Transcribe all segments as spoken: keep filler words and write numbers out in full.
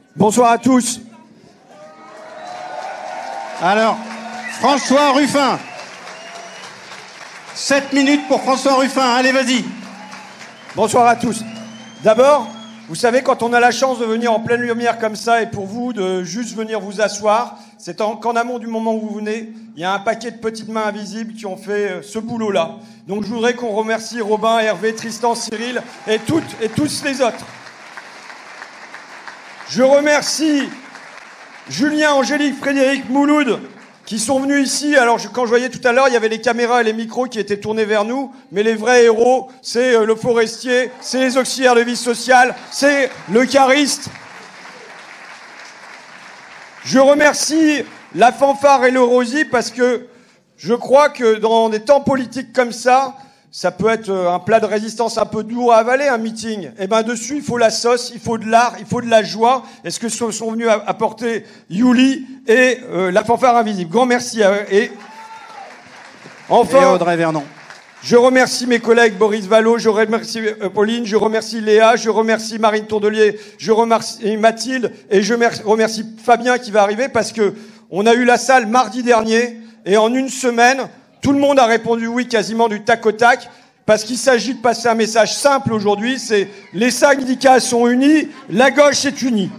Bonsoir à tous. Alors, François Ruffin. Sept minutes pour François Ruffin. Allez, vas-y. Bonsoir à tous. D'abord, vous savez, quand on a la chance de venir en pleine lumière comme ça, et pour vous de juste venir vous asseoir, c'est en, qu'en amont du moment où vous venez, il y a un paquet de petites mains invisibles qui ont fait ce boulot-là. Donc je voudrais qu'on remercie Robin, Hervé, Tristan, Cyril et toutes et tous les autres. Je remercie Julien, Angélique, Frédéric, Mouloud, qui sont venus ici. Alors, je, quand je voyais tout à l'heure, il y avait les caméras et les micros qui étaient tournés vers nous, mais les vrais héros, c'est euh, le forestier, c'est les auxiliaires de vie sociale, c'est le cariste. Je remercie la fanfare et le Rosy parce que je crois que dans des temps politiques comme ça, ça peut être un plat de résistance un peu dur à avaler, un meeting. Eh ben dessus, il faut la sauce, il faut de l'art, il faut de la joie. Et ce que sont venus apporter Yuli et euh, la fanfare invisible. Grand merci à eux. Et enfin, et Audrey Vernon. Je remercie mes collègues Boris Vallaud, je remercie Pauline, je remercie Léa, je remercie Marine Tourdelier, je remercie Mathilde et je remercie Fabien qui va arriver parce que on a eu la salle mardi dernier et en une semaine, tout le monde a répondu oui quasiment du tac au tac, parce qu'il s'agit de passer un message simple aujourd'hui, c'est les syndicats sont unis, la gauche est unie.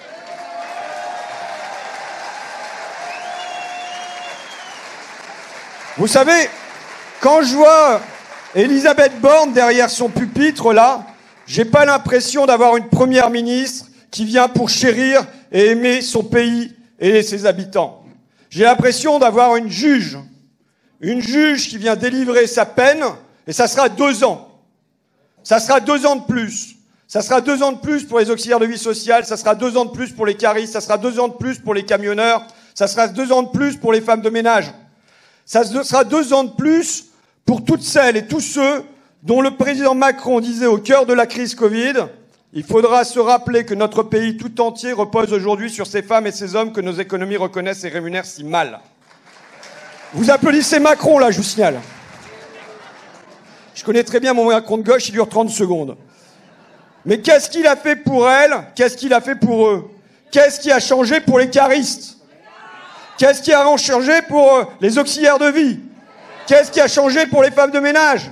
Vous savez, quand je vois Elisabeth Borne derrière son pupitre là, j'ai pas l'impression d'avoir une première ministre qui vient pour chérir et aimer son pays et ses habitants. J'ai l'impression d'avoir une juge. Une juge qui vient délivrer sa peine, et ça sera deux ans. Ça sera deux ans de plus. Ça sera deux ans de plus pour les auxiliaires de vie sociale, ça sera deux ans de plus pour les caristes, ça sera deux ans de plus pour les camionneurs, ça sera deux ans de plus pour les femmes de ménage. Ça sera deux ans de plus pour toutes celles et tous ceux dont le président Macron disait au cœur de la crise Covid, il faudra se rappeler que notre pays tout entier repose aujourd'hui sur ces femmes et ces hommes que nos économies reconnaissent et rémunèrent si mal. Vous applaudissez Macron, là, je vous signale. Je connais très bien mon Macron de gauche, il dure trente secondes. Mais qu'est-ce qu'il a fait pour elle? Qu'est-ce qu'il a fait pour eux? Qu'est-ce qui a changé pour les caristes? Qu'est-ce qui a changé pour les auxiliaires de vie? Qu'est-ce qui a changé pour les femmes de ménage?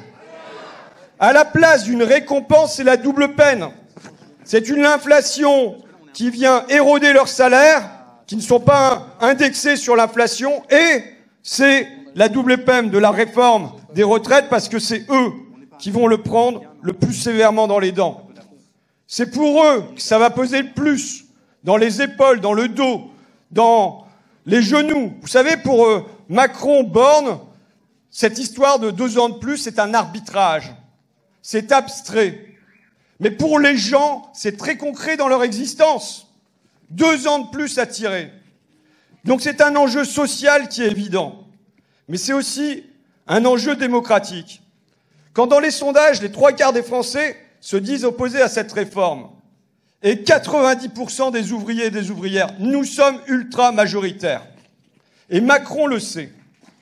À la place d'une récompense, c'est la double peine. C'est une inflation qui vient éroder leurs salaires, qui ne sont pas indexés sur l'inflation, et c'est la double peine de la réforme des retraites parce que c'est eux qui vont le prendre le plus sévèrement dans les dents. C'est pour eux que ça va peser le plus dans les épaules, dans le dos, dans les genoux. Vous savez, pour euh, Macron, Borne, cette histoire de deux ans de plus, c'est un arbitrage. C'est abstrait. Mais pour les gens, c'est très concret dans leur existence. Deux ans de plus à tirer. Donc c'est un enjeu social qui est évident, mais c'est aussi un enjeu démocratique. Quand dans les sondages, les trois quarts des Français se disent opposés à cette réforme, et quatre-vingt-dix pour cent des ouvriers et des ouvrières, nous sommes ultra majoritaires. Et Macron le sait.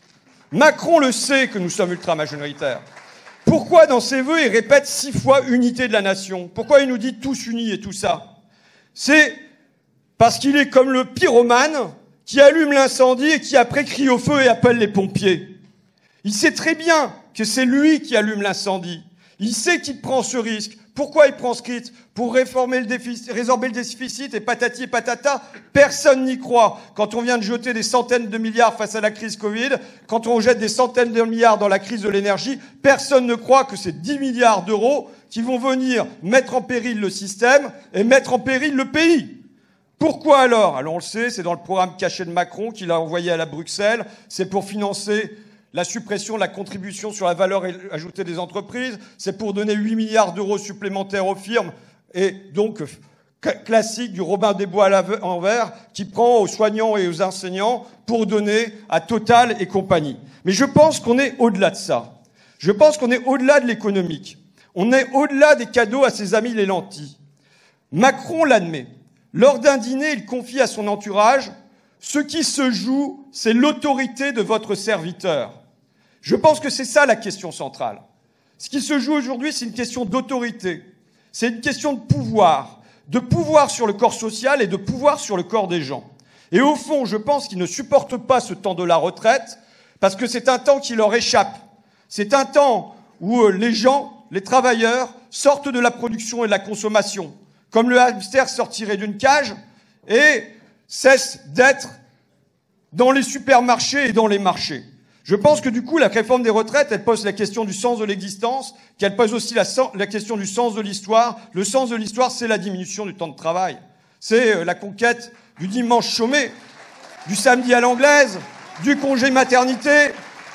Macron le sait que nous sommes ultra majoritaires. Pourquoi dans ses vœux il répète six fois unité de la nation? Pourquoi il nous dit tous unis et tout ça? C'est parce qu'il est comme le pyromane qui allume l'incendie et qui après crie au feu et appelle les pompiers. Il sait très bien que c'est lui qui allume l'incendie. Il sait qu'il prend ce risque. Pourquoi il prend ce risque? Pour réformer le déficit, résorber le déficit et patati et patata. Personne n'y croit. Quand on vient de jeter des centaines de milliards face à la crise Covid, quand on jette des centaines de milliards dans la crise de l'énergie, personne ne croit que c'est dix milliards d'euros qui vont venir mettre en péril le système et mettre en péril le pays. Pourquoi alors? Alors on le sait, c'est dans le programme caché de Macron qu'il a envoyé à la Bruxelles. C'est pour financer la suppression de la contribution sur la valeur ajoutée des entreprises. C'est pour donner huit milliards d'euros supplémentaires aux firmes. Et donc, classique du Robin des Bois à l'envers, qui prend aux soignants et aux enseignants pour donner à Total et compagnie. Mais je pense qu'on est au-delà de ça. Je pense qu'on est au-delà de l'économique. On est au-delà des cadeaux à ses amis les lentilles. Macron l'admet. Lors d'un dîner, il confie à son entourage « Ce qui se joue, c'est l'autorité de votre serviteur ». Je pense que c'est ça la question centrale. Ce qui se joue aujourd'hui, c'est une question d'autorité. C'est une question de pouvoir, de pouvoir sur le corps social et de pouvoir sur le corps des gens. Et au fond, je pense qu'ils ne supportent pas ce temps de la retraite parce que c'est un temps qui leur échappe. C'est un temps où les gens, les travailleurs, sortent de la production et de la consommation, comme le hamster sortirait d'une cage et cesse d'être dans les supermarchés et dans les marchés. Je pense que du coup, la réforme des retraites, elle pose la question du sens de l'existence, qu'elle pose aussi la, la question du sens de l'histoire. Le sens de l'histoire, c'est la diminution du temps de travail. C'est la conquête du dimanche chômé, du samedi à l'anglaise, du congé maternité,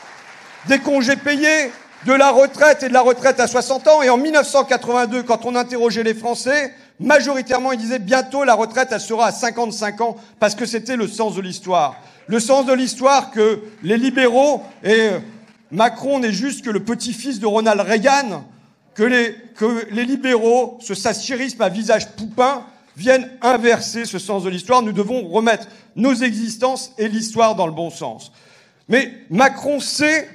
des congés payés, de la retraite et de la retraite à soixante ans. Et en mille neuf cent quatre-vingt-deux, quand on interrogeait les Français, majoritairement, ils disaient bientôt la retraite, elle sera à cinquante-cinq ans, parce que c'était le sens de l'histoire. Le sens de l'histoire que les libéraux, et Macron n'est juste que le petit-fils de Ronald Reagan, que les, que les libéraux, ce sachirisme à visage poupin, viennent inverser ce sens de l'histoire. Nous devons remettre nos existences et l'histoire dans le bon sens. Mais Macron sait,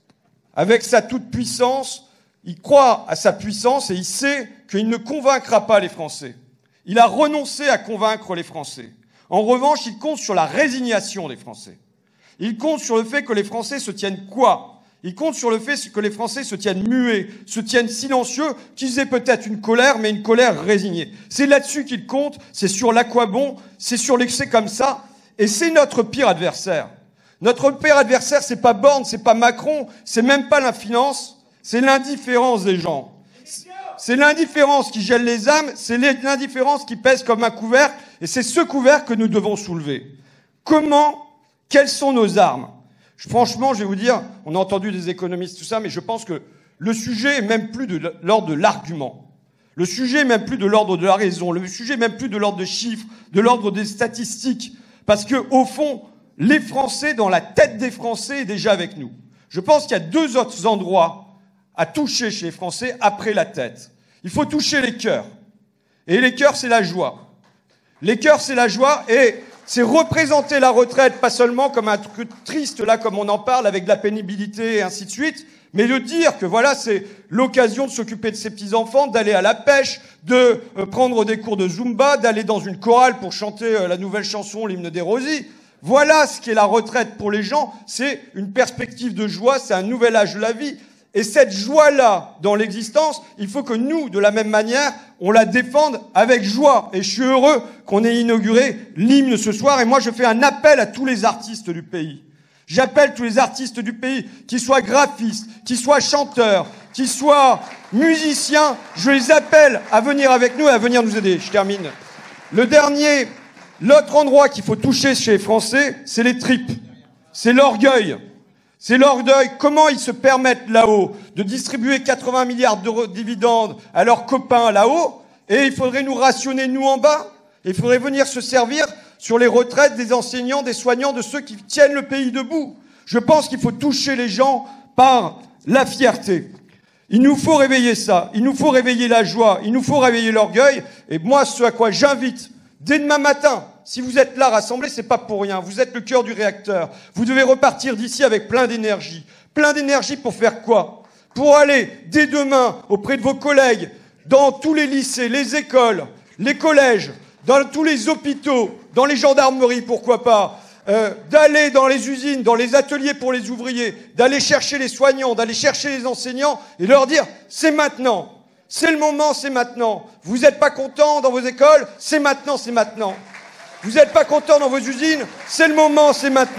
avec sa toute-puissance, il croit à sa puissance et il sait qu'il ne convaincra pas les Français. Il a renoncé à convaincre les Français. En revanche, il compte sur la résignation des Français. Il compte sur le fait que les Français se tiennent quoi ? Il compte sur le fait que les Français se tiennent muets, se tiennent silencieux, qu'ils aient peut-être une colère, mais une colère résignée. C'est là-dessus qu'il compte, c'est sur l'aquabon, c'est sur l'excès comme ça, et c'est notre pire adversaire. Notre pire adversaire, c'est pas Borne, c'est pas Macron, c'est même pas la finance, c'est l'indifférence des gens. C'est l'indifférence qui gèle les âmes, c'est l'indifférence qui pèse comme un couvercle, et c'est ce couvercle que nous devons soulever. Comment, quelles sont nos armes ? Franchement, je vais vous dire, on a entendu des économistes, tout ça, mais je pense que le sujet est même plus de l'ordre de l'argument. Le sujet est même plus de l'ordre de la raison. Le sujet est même plus de l'ordre des chiffres, de l'ordre des statistiques. Parce que, au fond, les Français, dans la tête des Français, est déjà avec nous. Je pense qu'il y a deux autres endroits à toucher chez les Français après la tête. Il faut toucher les cœurs. Et les cœurs, c'est la joie. Les cœurs, c'est la joie et c'est représenter la retraite, pas seulement comme un truc triste, là, comme on en parle, avec de la pénibilité et ainsi de suite, mais de dire que voilà, c'est l'occasion de s'occuper de ses petits-enfants, d'aller à la pêche, de euh, prendre des cours de Zumba, d'aller dans une chorale pour chanter euh, la nouvelle chanson, l'hymne des Rosies. Voilà ce qu'est la retraite pour les gens, c'est une perspective de joie, c'est un nouvel âge de la vie. Et cette joie-là, dans l'existence, il faut que nous, de la même manière, on la défende avec joie. Et je suis heureux qu'on ait inauguré l'hymne ce soir. Et moi, je fais un appel à tous les artistes du pays. J'appelle tous les artistes du pays, qu'ils soient graphistes, qu'ils soient chanteurs, qu'ils soient musiciens. Je les appelle à venir avec nous et à venir nous aider. Je termine. Le dernier, l'autre endroit qu'il faut toucher chez les Français, c'est les tripes. C'est l'orgueil. C'est l'orgueil. Comment ils se permettent là-haut de distribuer quatre-vingts milliards d'euros de dividendes à leurs copains là-haut, et il faudrait nous rationner nous en bas. Et il faudrait venir se servir sur les retraites des enseignants, des soignants, de ceux qui tiennent le pays debout. Je pense qu'il faut toucher les gens par la fierté. Il nous faut réveiller ça. Il nous faut réveiller la joie. Il nous faut réveiller l'orgueil. Et moi, ce à quoi j'invite, dès demain matin, si vous êtes là rassemblés, c'est pas pour rien. Vous êtes le cœur du réacteur. Vous devez repartir d'ici avec plein d'énergie. Plein d'énergie pour faire quoi ? Pour aller, dès demain, auprès de vos collègues, dans tous les lycées, les écoles, les collèges, dans tous les hôpitaux, dans les gendarmeries, pourquoi pas, euh, d'aller dans les usines, dans les ateliers pour les ouvriers, d'aller chercher les soignants, d'aller chercher les enseignants et leur dire « c'est maintenant, c'est le moment, c'est maintenant. Vous n'êtes pas contents dans vos écoles, c'est maintenant, c'est maintenant. Vous n'êtes pas contents dans vos usines, c'est le moment, c'est maintenant. »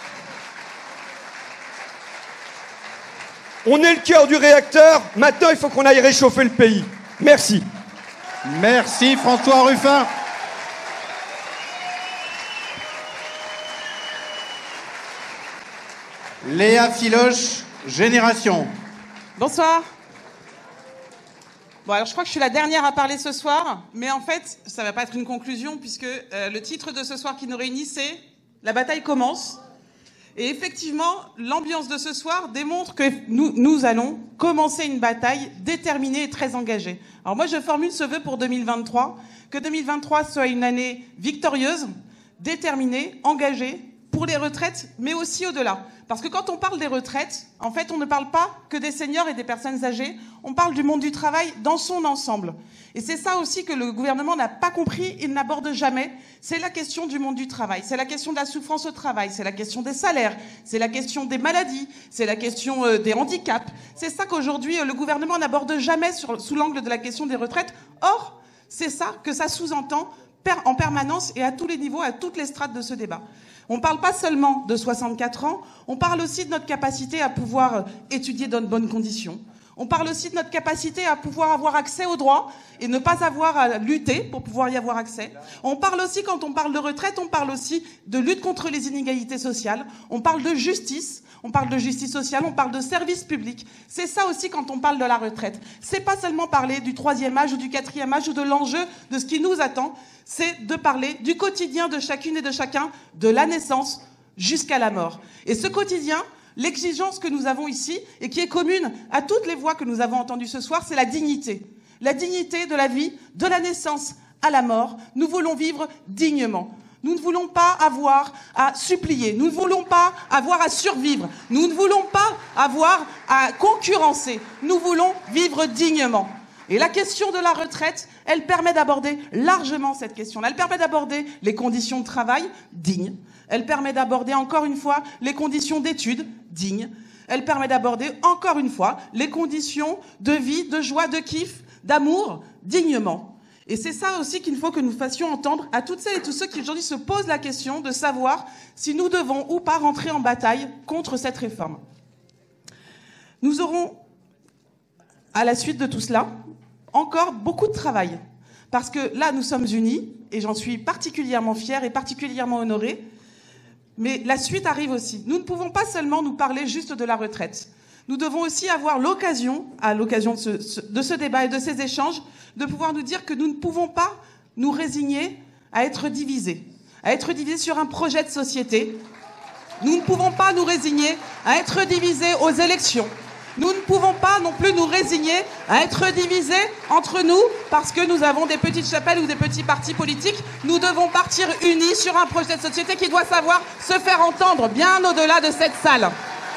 On est le cœur du réacteur, maintenant il faut qu'on aille réchauffer le pays. Merci. Merci François Ruffin. Léa Filoche, Génération. Bonsoir. Bon, alors je crois que je suis la dernière à parler ce soir, mais en fait, ça va pas être une conclusion, puisque euh, le titre de ce soir qui nous réunit, c'est « La bataille commence ». Et effectivement, l'ambiance de ce soir démontre que nous, nous allons commencer une bataille déterminée et très engagée. Alors moi, je formule ce vœu pour deux mille vingt-trois, que deux mille vingt-trois soit une année victorieuse, déterminée, engagée, pour pour les retraites, mais aussi au-delà. Parce que quand on parle des retraites, en fait, on ne parle pas que des seniors et des personnes âgées, on parle du monde du travail dans son ensemble. Et c'est ça aussi que le gouvernement n'a pas compris, il n'aborde jamais. C'est la question du monde du travail, c'est la question de la souffrance au travail, c'est la question des salaires, c'est la question des maladies, c'est la question euh, des handicaps. C'est ça qu'aujourd'hui, euh, le gouvernement n'aborde jamais sur, sous l'angle de la question des retraites. Or, c'est ça que ça sous-entend en permanence et à tous les niveaux, à toutes les strates de ce débat. On ne parle pas seulement de soixante-quatre ans, on parle aussi de notre capacité à pouvoir étudier dans de bonnes conditions. On parle aussi de notre capacité à pouvoir avoir accès aux droits et ne pas avoir à lutter pour pouvoir y avoir accès. On parle aussi, quand on parle de retraite, on parle aussi de lutte contre les inégalités sociales. On parle de justice, on parle de justice sociale, on parle de service public. C'est ça aussi quand on parle de la retraite. C'est pas seulement parler du troisième âge ou du quatrième âge ou de l'enjeu de ce qui nous attend, c'est de parler du quotidien de chacune et de chacun, de la naissance jusqu'à la mort. Et ce quotidien, l'exigence que nous avons ici, et qui est commune à toutes les voix que nous avons entendues ce soir, c'est la dignité. La dignité de la vie, de la naissance à la mort. Nous voulons vivre dignement. Nous ne voulons pas avoir à supplier. Nous ne voulons pas avoir à survivre. Nous ne voulons pas avoir à concurrencer. Nous voulons vivre dignement. Et la question de la retraite, elle permet d'aborder largement cette question-là. Elle permet d'aborder les conditions de travail dignes. Elle permet d'aborder encore une fois les conditions d'études dignes. Elle permet d'aborder encore une fois les conditions de vie, de joie, de kiff, d'amour dignement. Et c'est ça aussi qu'il faut que nous fassions entendre à toutes celles et tous ceux qui aujourd'hui se posent la question de savoir si nous devons ou pas rentrer en bataille contre cette réforme. Nous aurons, à la suite de tout cela, encore beaucoup de travail. Parce que là, nous sommes unis, et j'en suis particulièrement fière et particulièrement honorée. Mais la suite arrive aussi. Nous ne pouvons pas seulement nous parler juste de la retraite. Nous devons aussi avoir l'occasion, à l'occasion de ce, de ce débat et de ces échanges, de pouvoir nous dire que nous ne pouvons pas nous résigner à être divisés, à être divisés sur un projet de société. Nous ne pouvons pas nous résigner à être divisés aux élections. Nous ne pouvons pas non plus nous résigner à être divisés entre nous parce que nous avons des petites chapelles ou des petits partis politiques. Nous devons partir unis sur un projet de société qui doit savoir se faire entendre bien au-delà de cette salle.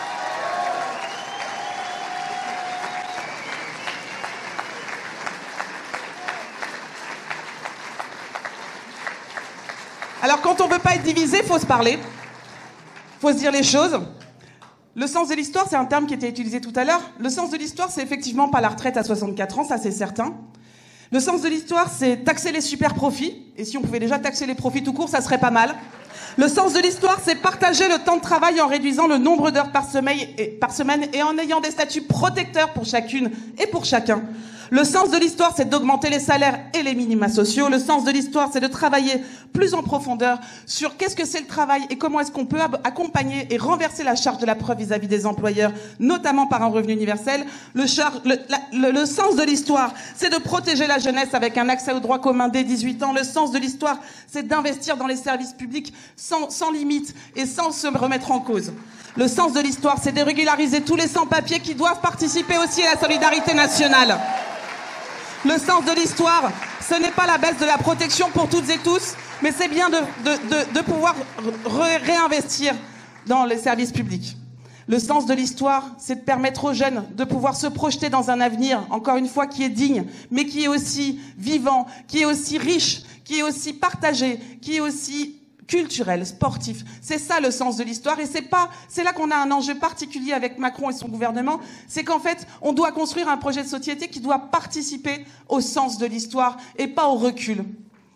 Alors quand on ne veut pas être divisé, il faut se parler, il faut se dire les choses. Le sens de l'histoire, c'est un terme qui était utilisé tout à l'heure. Le sens de l'histoire, c'est effectivement pas la retraite à soixante-quatre ans, ça c'est certain. Le sens de l'histoire, c'est taxer les super profits. Et si on pouvait déjà taxer les profits tout court, ça serait pas mal. Le sens de l'histoire, c'est partager le temps de travail en réduisant le nombre d'heures par semaine, et, par semaine et en ayant des statuts protecteurs pour chacune et pour chacun. Le sens de l'histoire, c'est d'augmenter les salaires et les minima sociaux. Le sens de l'histoire, c'est de travailler plus en profondeur sur qu'est-ce que c'est le travail et comment est-ce qu'on peut accompagner et renverser la charge de la preuve vis-à-vis des employeurs, notamment par un revenu universel. Le, char, le, la, le, le sens de l'histoire, c'est de protéger la jeunesse avec un accès aux droits communs dès dix-huit ans. Le sens de l'histoire, c'est d'investir dans les services publics sans, sans limite et sans se remettre en cause. Le sens de l'histoire, c'est de régulariser tous les sans-papiers qui doivent participer aussi à la solidarité nationale. Le sens de l'histoire, ce n'est pas la baisse de la protection pour toutes et tous, mais c'est bien de, de, de, de pouvoir ré réinvestir dans les services publics. Le sens de l'histoire, c'est de permettre aux jeunes de pouvoir se projeter dans un avenir, encore une fois, qui est digne, mais qui est aussi vivant, qui est aussi riche, qui est aussi partagé, qui est aussi culturel, sportif. C'est ça le sens de l'histoire et c'est pas, c'est là qu'on a un enjeu particulier avec Macron et son gouvernement, c'est qu'en fait, on doit construire un projet de société qui doit participer au sens de l'histoire et pas au recul.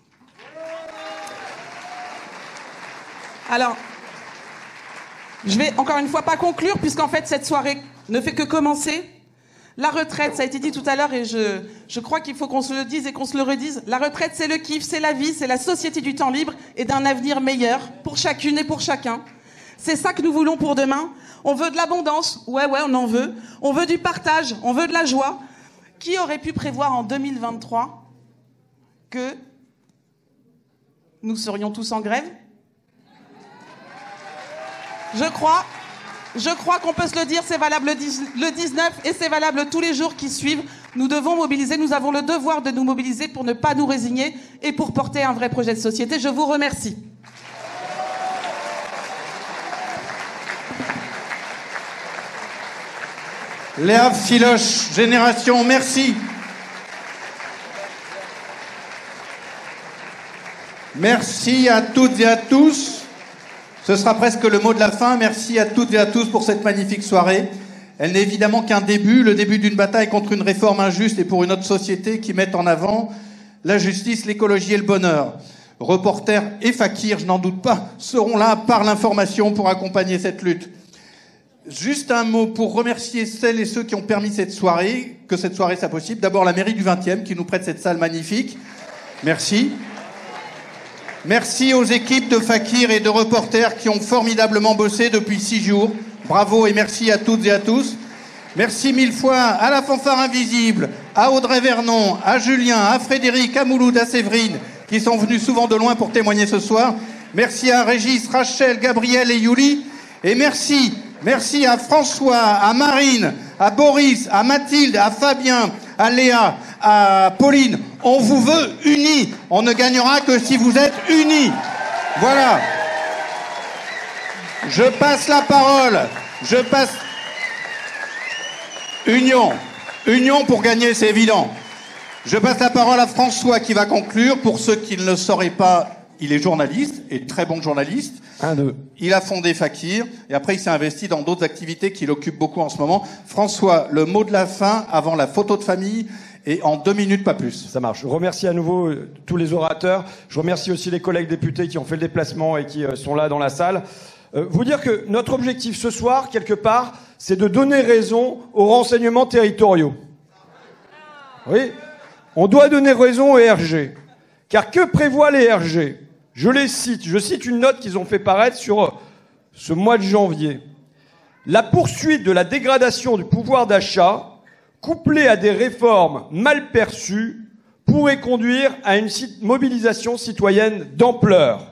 Alors, je vais encore une fois pas conclure puisqu'en fait cette soirée ne fait que commencer. La retraite, ça a été dit tout à l'heure et je, je crois qu'il faut qu'on se le dise et qu'on se le redise. La retraite, c'est le kiff, c'est la vie, c'est la société du temps libre et d'un avenir meilleur pour chacune et pour chacun. C'est ça que nous voulons pour demain. On veut de l'abondance, ouais, ouais, on en veut. On veut du partage, on veut de la joie. Qui aurait pu prévoir en deux mille vingt-trois que nous serions tous en grève ? Je crois... Je crois qu'on peut se le dire, c'est valable le dix-neuf et c'est valable tous les jours qui suivent. Nous devons mobiliser, nous avons le devoir de nous mobiliser pour ne pas nous résigner et pour porter un vrai projet de société. Je vous remercie. Léa Filoche, Génération, merci. Merci à toutes et à tous. Ce sera presque le mot de la fin. Merci à toutes et à tous pour cette magnifique soirée. Elle n'est évidemment qu'un début, le début d'une bataille contre une réforme injuste et pour une autre société qui met en avant la justice, l'écologie et le bonheur. Reporters et fakirs, je n'en doute pas, seront là par l'information pour accompagner cette lutte. Juste un mot pour remercier celles et ceux qui ont permis cette soirée, que cette soirée soit possible. D'abord la mairie du vingtième qui nous prête cette salle magnifique. Merci. Merci aux équipes de fakirs et de reporters qui ont formidablement bossé depuis six jours. Bravo et merci à toutes et à tous. Merci mille fois à la fanfare invisible, à Audrey Vernon, à Julien, à Frédéric, à Mouloud, à Séverine, qui sont venus souvent de loin pour témoigner ce soir. Merci à Régis, Rachel, Gabriel et Yuli. Et merci, merci à François, à Marine, à Boris, à Mathilde, à Fabien, à Léa, à Pauline. On vous veut unis. On ne gagnera que si vous êtes unis. Voilà. Je passe la parole. Je passe... Union. Union pour gagner, c'est évident. Je passe la parole à François qui va conclure. Pour ceux qui ne le sauraient pas, il est journaliste, et très bon journaliste. Un, deux. Il a fondé Fakir, et après il s'est investi dans d'autres activités qui l'occupent beaucoup en ce moment. François, le mot de la fin avant la photo de famille, et en deux minutes, pas plus. Ça marche. Je remercie à nouveau euh, tous les orateurs. Je remercie aussi les collègues députés qui ont fait le déplacement et qui euh, sont là dans la salle. Euh, vous dire que notre objectif ce soir, quelque part, c'est de donner raison aux renseignements territoriaux. Oui, on doit donner raison aux R G. Car que prévoient les R G ? Je les cite. Je cite une note qu'ils ont fait paraître sur euh, ce mois de janvier. La poursuite de la dégradation du pouvoir d'achat, couplée à des réformes mal perçues, pourrait conduire à une mobilisation citoyenne d'ampleur.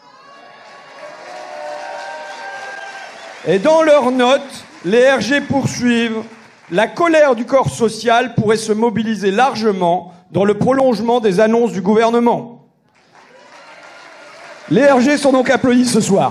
Et dans leurs notes, les R G poursuivent « La colère du corps social pourrait se mobiliser largement dans le prolongement des annonces du gouvernement. » Les R G sont donc applaudis ce soir.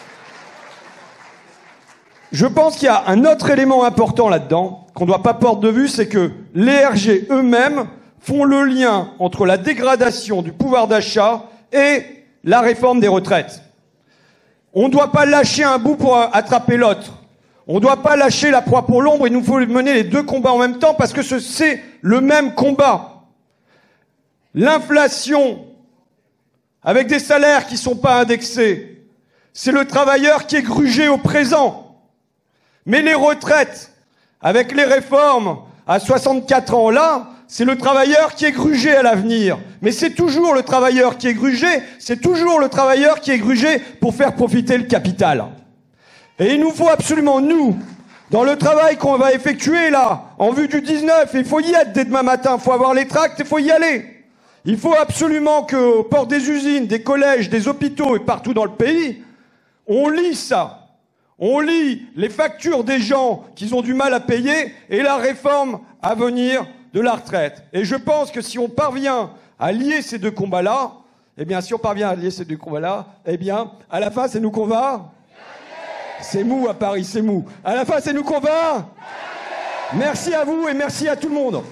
Je pense qu'il y a un autre élément important là-dedans, qu'on ne doit pas perdre de vue, c'est que les R G eux-mêmes font le lien entre la dégradation du pouvoir d'achat et la réforme des retraites. On ne doit pas lâcher un bout pour attraper l'autre. On ne doit pas lâcher la proie pour l'ombre. Il nous faut mener les deux combats en même temps parce que c'est le même combat. L'inflation, avec des salaires qui ne sont pas indexés, c'est le travailleur qui est grugé au présent. Mais les retraites, avec les réformes à soixante-quatre ans là, c'est le travailleur qui est grugé à l'avenir. Mais c'est toujours le travailleur qui est grugé, c'est toujours le travailleur qui est grugé pour faire profiter le capital. Et il nous faut absolument, nous, dans le travail qu'on va effectuer là, en vue du dix-neuf, il faut y être dès demain matin, il faut avoir les tracts, il faut y aller. Il faut absolument qu'aux portes des usines, des collèges, des hôpitaux et partout dans le pays, on lit ça. On lit les factures des gens qui ont du mal à payer et la réforme à venir de la retraite. Et je pense que si on parvient à lier ces deux combats-là, eh bien, si on parvient à lier ces deux combats-là, eh bien, à la fin, c'est nous qu'on va. C'est mou à Paris, c'est mou. À la fin, c'est nous qu'on va. Merci à vous et merci à tout le monde.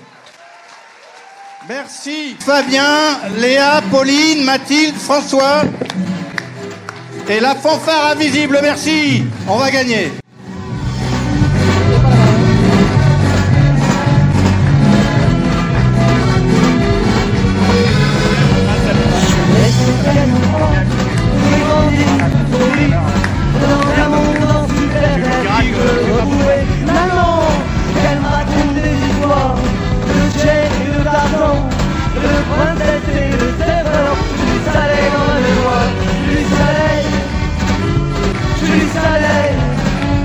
Merci Fabien, Léa, Pauline, Mathilde, François. Et la fanfare invisible, merci. On va gagner. Maman, elle me raconte des histoires de chèques et de d'argent, de princesse et de serveur. Du soleil dans ma mémoire, du soleil, du soleil.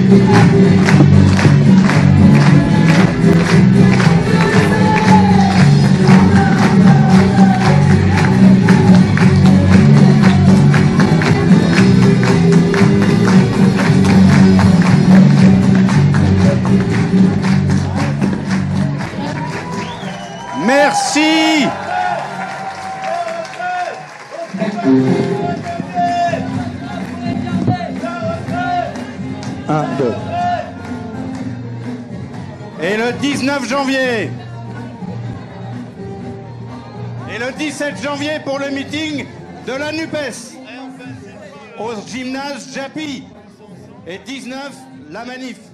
Merci. Un, deux. Et le dix-neuf janvier. Et le dix-sept janvier pour le meeting de la NUPES. Au gymnase Japy. Et dix-neuf, la manif.